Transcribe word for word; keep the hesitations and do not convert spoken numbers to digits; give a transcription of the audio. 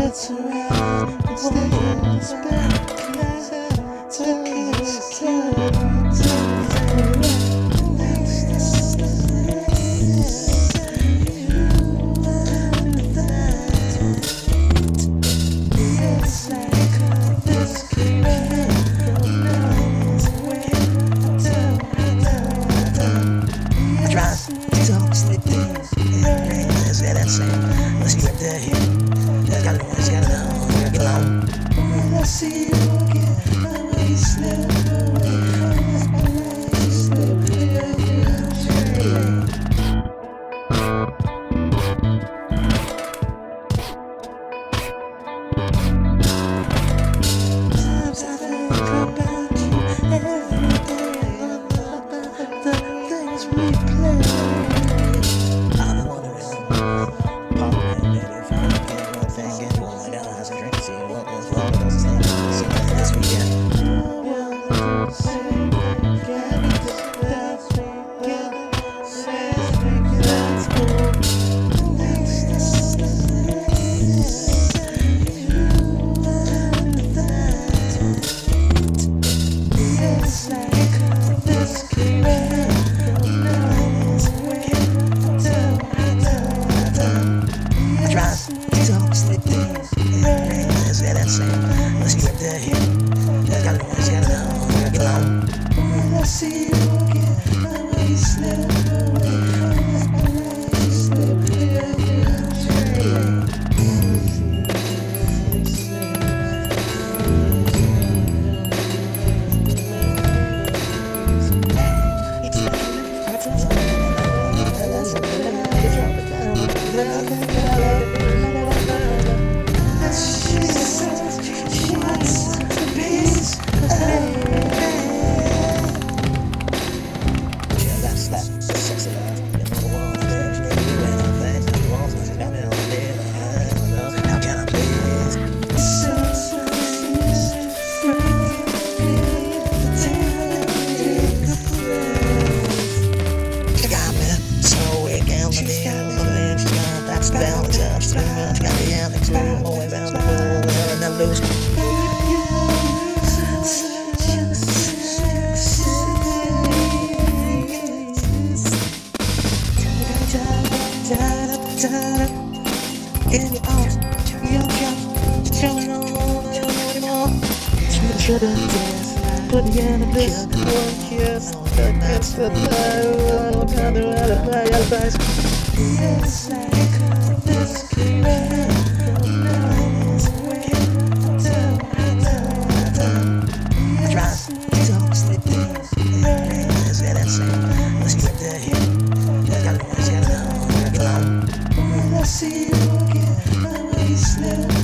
That's alright, it's the back. Tell me it's let's get there. I got no one's got it on. When I see you again, I will slip Times I think about you every day, about the things we play. I'm wondering. Let's get there. I got no one's got it on. When I see you again, I will slip lose. In your arms, young young, showing on anymore. Should have danced, put the end of this. One kiss, that's the time. Time to alibi, alibis. It's like this killer. Let's get there. I got no one's got it on. When I see you again, I will slip.